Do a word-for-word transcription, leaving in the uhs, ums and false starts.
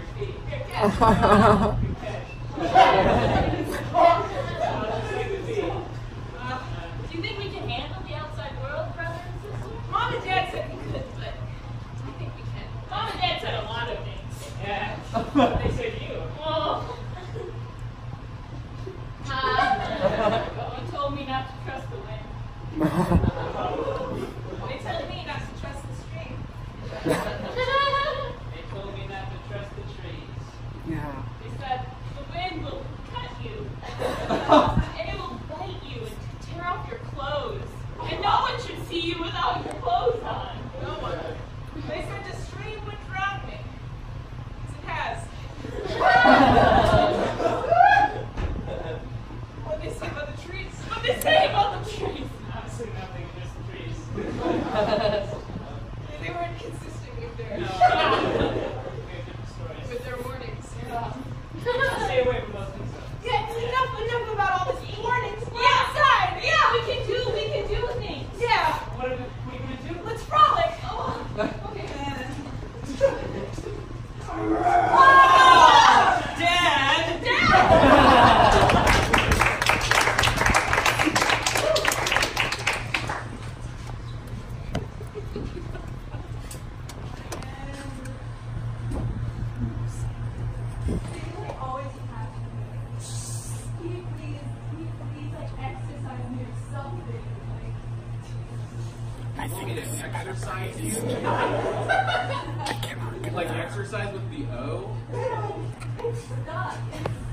Do you think we can handle the outside world, brother and sister? Mom and Dad said we could, but I think we can. Mom and Dad said a lot of things. Yeah. They said you. Oh. Uh, you told me not to trust the wind. They told me not to trust the stream. They told me not to trust the trees. Yeah. They said the wind will cut you. And it will bite you and tear off your clothes. And no one should see you without your clothes on. No one. They said the stream would drown me. Because it has. What they say about the trees? What they say about the trees? Honestly, nothing, just trees. They weren't consistent with their no. with their warnings. Yeah. Stay away from those things. Yeah, enough, enough about all this warnings. We're yeah. outside. Yeah, we can do, we can do things. Yeah. What are we, what are we gonna do? Let's frolic. Oh, okay. Oh, Dad. Dad. I think this is a better prize. I cannot get Like that. exercise with the O?